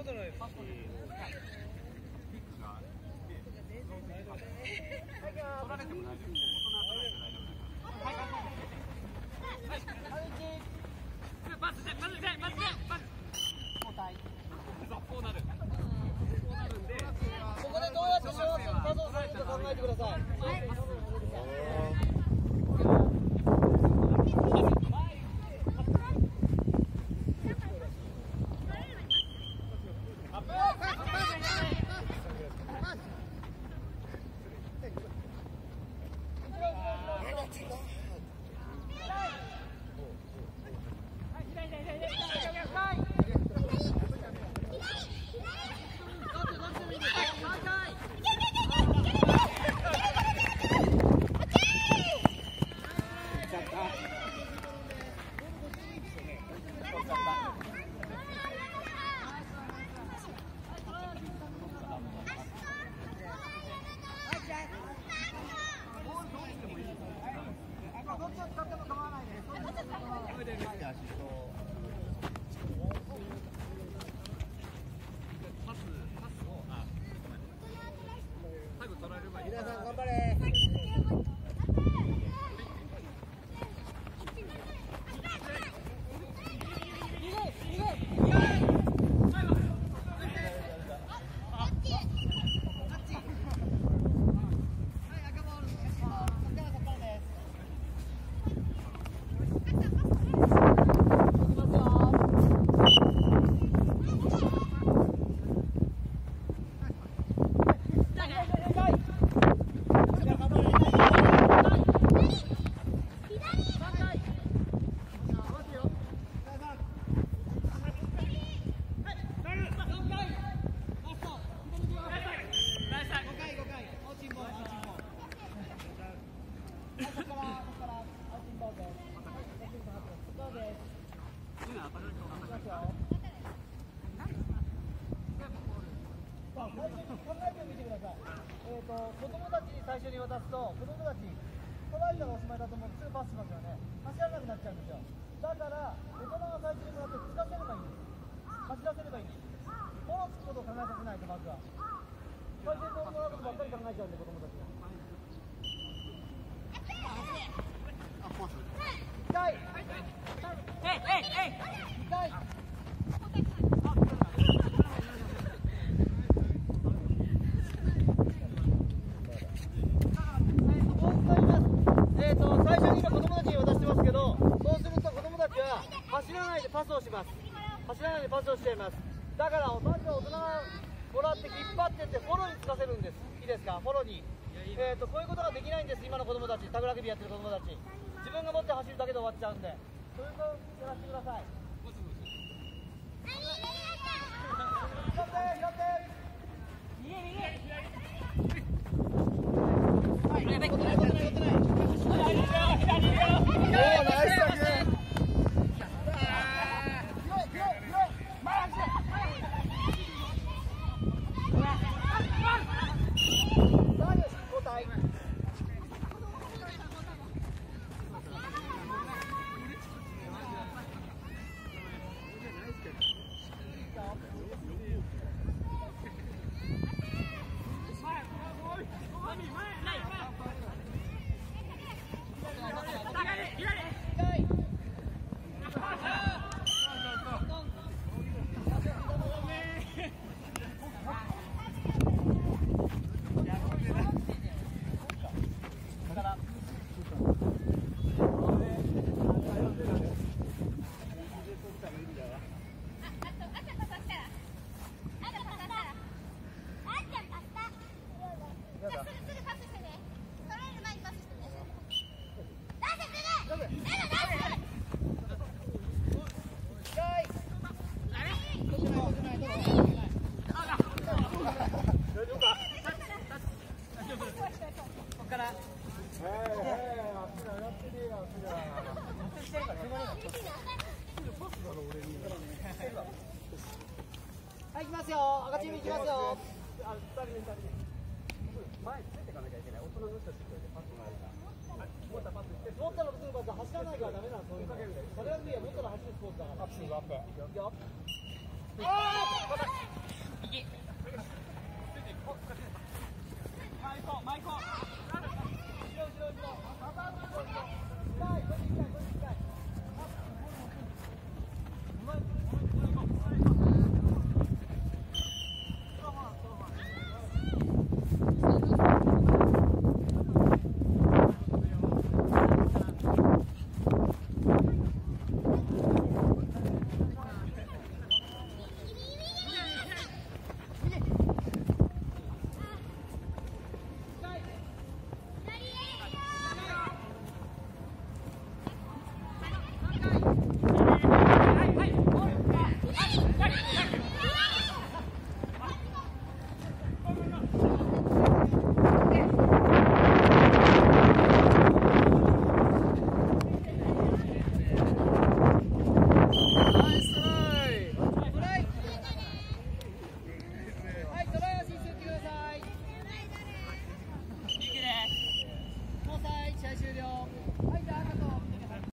ことないですし、ピックが取られても大丈夫。大人は取られて大丈夫だから。パスで交代。そう、こうなる。こうなるんで。ここでどうやってパスをするか考えてください。皆さん頑張れ。子供たちに最初に渡すと、子供たち、トライがおしまいだと思ってすぐパスしますよね。走らなくなっちゃうんですよ。だから、大人が最初にもらってつかせればいいんです。走らせればいいんです。フォローつくことを考えさせないと、まずは。最初にボールもらうことばっかり考えちゃうんで、子供たちが。痛い。痛い。最初に今子供たちに渡してますけど、そうすると子供たちは走らないでパスをします。走らないでパスをしちゃいます。だからまずは大人がもらって引っ張ってってフォローにつかせるんです。いいですか、フォローに。こういうことができないんです、今の子供たち、タグラグビーやってる子供たち。自分が持って走るだけで終わっちゃうんで、そういうのをやらせてください。はい、行きますよ。赤チーム行きますよ。前についていかなきゃいけない。大人の人たちでパスもらえるから。持ったパスして、持ったら普通のパス走らないからダメなの。そういうの。それは持ったら走るスポーツだから。アップするアップ。いくよ。 前行こう。後ろ。